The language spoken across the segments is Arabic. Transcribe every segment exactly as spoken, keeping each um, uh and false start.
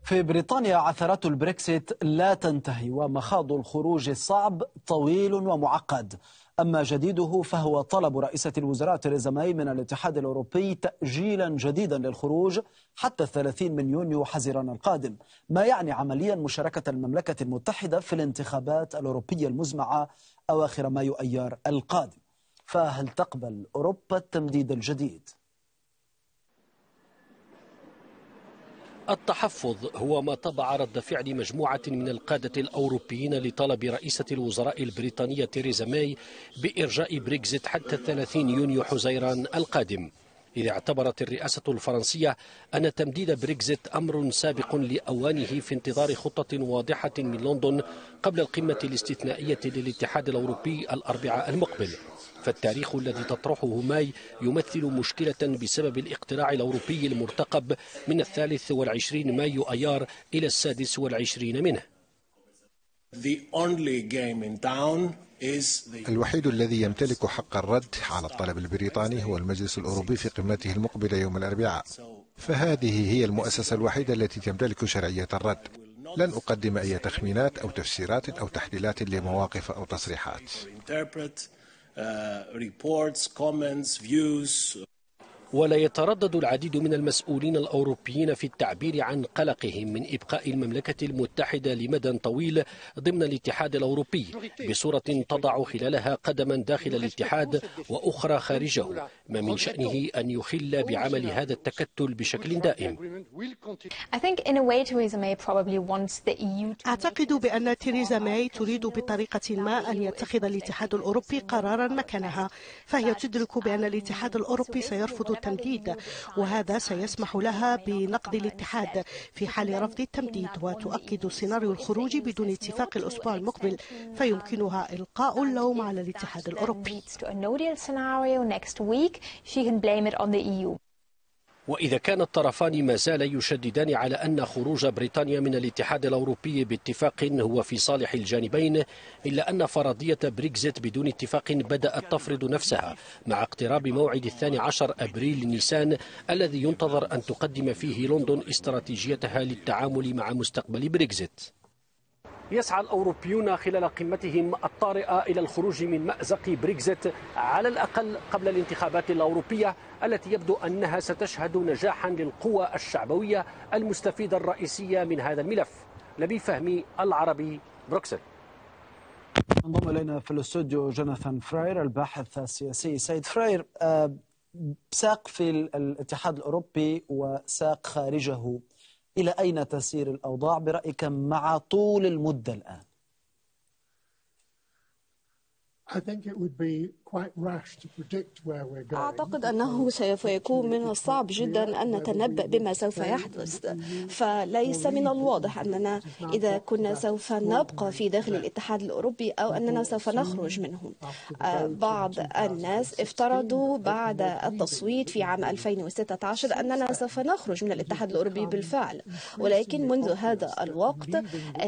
في بريطانيا عثرات البريكسيت لا تنتهي، ومخاض الخروج الصعب طويل ومعقد. أما جديده فهو طلب رئيسة الوزراء تيريزا ماي من الاتحاد الأوروبي تأجيلا جديدا للخروج حتى الثلاثين من يونيو حزيران القادم، ما يعني عمليا مشاركة المملكة المتحدة في الانتخابات الأوروبية المزمعة أواخر مايو أيار القادم. فهل تقبل أوروبا التمديد الجديد؟ التحفظ هو ما طبع رد فعل مجموعة من القادة الأوروبيين لطلب رئيسة الوزراء البريطانية تيريزا ماي بإرجاء بريكزيت حتى ثلاثين يونيو حزيران القادم، إذ اعتبرت الرئاسة الفرنسية أن تمديد بريكزيت أمر سابق لأوانه في انتظار خطة واضحة من لندن قبل القمة الاستثنائية للاتحاد الأوروبي الأربعاء المقبل. فالتاريخ الذي تطرحه ماي يمثل مشكلة بسبب الاقتراع الأوروبي المرتقب من الثالث والعشرين مايو أيار إلى السادس والعشرين منه. الوحيد الذي يمتلك حق الرد على الطلب البريطاني هو المجلس الأوروبي في قمته المقبلة يوم الأربعاء، فهذه هي المؤسسة الوحيدة التي تمتلك شرعية الرد. لن أقدم أي تخمينات أو تفسيرات أو تحليلات لمواقف أو تصريحات. ولا يتردد العديد من المسؤولين الأوروبيين في التعبير عن قلقهم من إبقاء المملكة المتحدة لمدى طويل ضمن الاتحاد الأوروبي بصورة تضع خلالها قدما داخل الاتحاد وأخرى خارجه، ما من شأنه أن يخل بعمل هذا التكتل بشكل دائم. أعتقد بأن تيريزا ماي تريد بطريقة ما أن يتخذ الاتحاد الأوروبي قرارا مكانها، فهي تدرك بأن الاتحاد الأوروبي سيرفض التمديد، وهذا سيسمح لها بنقض الاتحاد في حال رفض التمديد، وتؤكد سيناريو الخروج بدون اتفاق الأسبوع المقبل، فيمكنها إلقاء اللوم على الاتحاد الأوروبي. وإذا كان الطرفان ما زال يشددان على أن خروج بريطانيا من الاتحاد الأوروبي باتفاق هو في صالح الجانبين، إلا أن فرضية بريكزيت بدون اتفاق بدأت تفرض نفسها مع اقتراب موعد الثاني عشر أبريل نيسان الذي ينتظر أن تقدم فيه لندن استراتيجيتها للتعامل مع مستقبل بريكزيت. يسعى الأوروبيون خلال قمتهم الطارئة إلى الخروج من مأزق بريكزيت على الأقل قبل الانتخابات الأوروبية التي يبدو أنها ستشهد نجاحا للقوى الشعبوية المستفيدة الرئيسية من هذا الملف. لبي فهمي، العربي، بروكسل. انضم إلينا في الاستوديو جوناثان فراير الباحث السياسي. سيد فراير، ساق في الاتحاد الأوروبي وساق خارجه، إلى أين تسير الأوضاع برأيك مع طول المدة الآن؟ أعتقد أنه سوف يكون من الصعب جدا أن نتنبأ بما سوف يحدث، فليس من الواضح أننا إذا كنا سوف نبقى في داخل الاتحاد الأوروبي أو أننا سوف نخرج منه. بعض الناس افترضوا بعد التصويت في عام ألفين وستة عشر أننا سوف نخرج من الاتحاد الأوروبي بالفعل، ولكن منذ هذا الوقت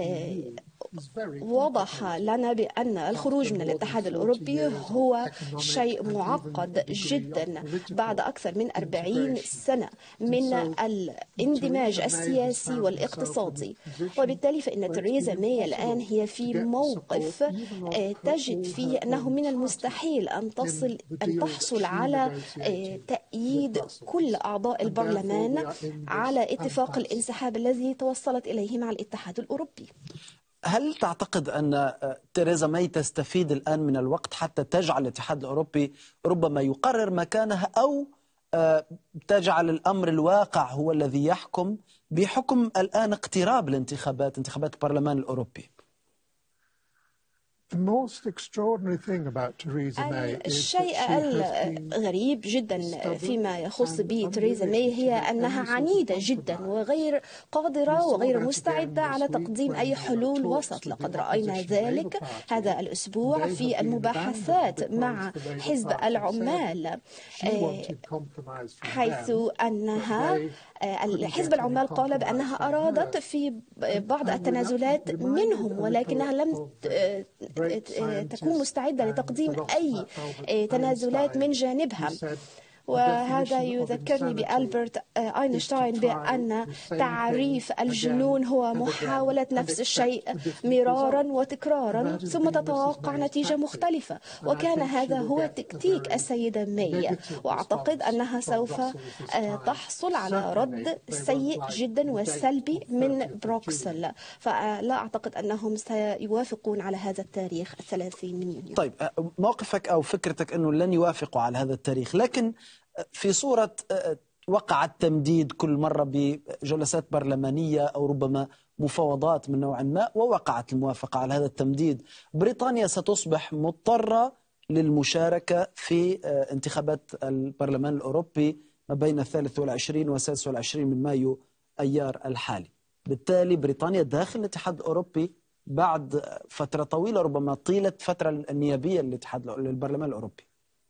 وضح لنا بأن الخروج من الاتحاد الأوروبي هو شيء معقد جدا بعد أكثر من أربعين سنة من الاندماج السياسي والاقتصادي، وبالتالي فإن تيريزا ماي الآن هي في موقف تجد فيه أنه من المستحيل أن تصل أن تحصل على تأييد كل أعضاء البرلمان على اتفاق الانسحاب الذي توصلت إليه مع الاتحاد الأوروبي. هل تعتقد أن تيريزا ماي تستفيد الآن من الوقت حتى تجعل الاتحاد الأوروبي ربما يقرر مكانها، أو تجعل الأمر الواقع هو الذي يحكم بحكم الآن اقتراب الانتخابات، انتخابات البرلمان الأوروبي؟ الشيء الغريب جدا فيما يخص بتيريزا ماي هي أنها عنيدة جدا وغير قادرة وغير مستعدة على تقديم أي حلول وسط. لقد رأينا ذلك هذا الأسبوع في المباحثات مع حزب العمال، حيث أنها حزب العمال قال بأنها أرادت في بعض التنازلات منهم، ولكنها لم تكون مستعدة لتقديم أي تنازلات من جانبها. وهذا يذكرني بألبرت أينشتاين بأن تعريف الجنون هو محاولة نفس الشيء مرارا وتكرارا ثم تتوقع نتيجة مختلفة، وكان هذا هو تكتيك السيدة ماي، وأعتقد أنها سوف تحصل على رد سيء جدا وسلبي من بروكسل، فلا أعتقد أنهم سيوافقون على هذا التاريخ الثلاثين من يونيو. طيب، موقفك أو فكرتك أنه لن يوافقوا على هذا التاريخ، لكن في صورة وقع التمديد كل مرة بجلسات برلمانية أو ربما مفاوضات من نوع ما ووقعت الموافقة على هذا التمديد، بريطانيا ستصبح مضطرة للمشاركة في انتخابات البرلمان الأوروبي ما بين الثالث والعشرين والسادس والعشرين من مايو أيار الحالي. بالتالي بريطانيا داخل الاتحاد الأوروبي بعد فترة طويلة، ربما طيلة فترة النيابية للاتحاد للبرلمان الأوروبي.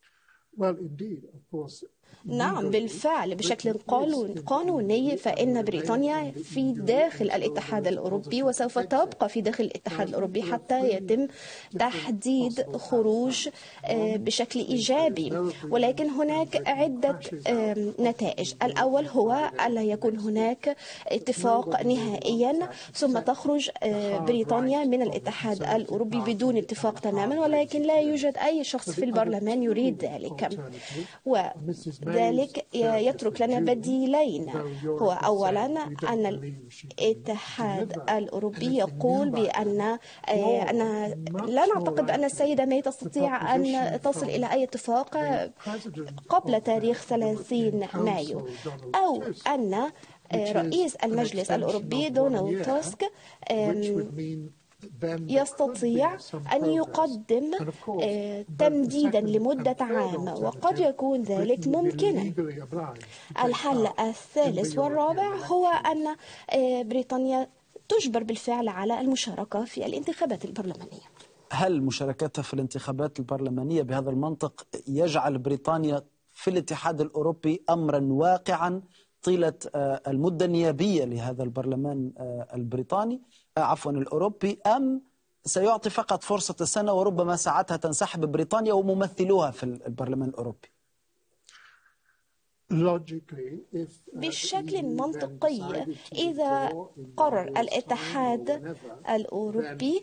نعم بالفعل، بشكل قانوني فإن بريطانيا في داخل الاتحاد الأوروبي وسوف تبقى في داخل الاتحاد الأوروبي حتى يتم تحديد خروج بشكل إيجابي، ولكن هناك عدة نتائج. الأول هو ألا يكون هناك اتفاق نهائيا ثم تخرج بريطانيا من الاتحاد الأوروبي بدون اتفاق تماما، ولكن لا يوجد أي شخص في البرلمان يريد ذلك، وذلك يترك لنا بديلين. هو أولا أن الاتحاد الأوروبي يقول بأن أن لا نعتقد بأن السيدة ماي تستطيع أن تصل إلى أي اتفاق قبل تاريخ ثلاثين مايو، أو أن رئيس المجلس الأوروبي دونالد توسك يستطيع أن يقدم تمديدا لمدة عام، وقد يكون ذلك ممكنا. الحل الثالث والرابع هو أن بريطانيا تجبر بالفعل على المشاركة في الانتخابات البرلمانية. هل مشاركتها في الانتخابات البرلمانية بهذا المنطق يجعل بريطانيا في الاتحاد الأوروبي أمرا واقعا طيلة المدة النيابية لهذا البرلمان البريطاني عفوا الأوروبي، أم سيعطي فقط فرصة السنة وربما ساعتها تنسحب بريطانيا وممثلوها في البرلمان الأوروبي؟ بشكل منطقي إذا قرر الاتحاد الأوروبي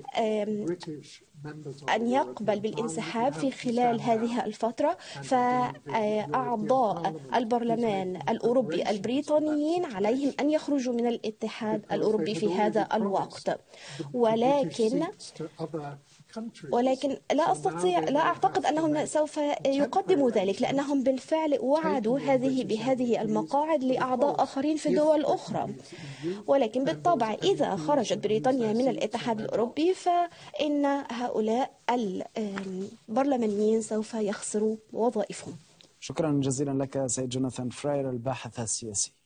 أن يقبل بالانسحاب في خلال هذه الفترة، فأعضاء البرلمان الأوروبي البريطانيين عليهم أن يخرجوا من الاتحاد الأوروبي في هذا الوقت، ولكن ولكن لا أستطيع لا أعتقد أنهم سوف يقدموا ذلك، لأنهم بالفعل وعدوا هذه بهذه المقاعد لأعضاء آخرين في دول أخرى. ولكن بالطبع إذا خرجت بريطانيا من الاتحاد الأوروبي فإن هؤلاء البرلمانيين سوف يخسروا وظائفهم. شكرا جزيلا لك سيد جوناثان فراير الباحث السياسي.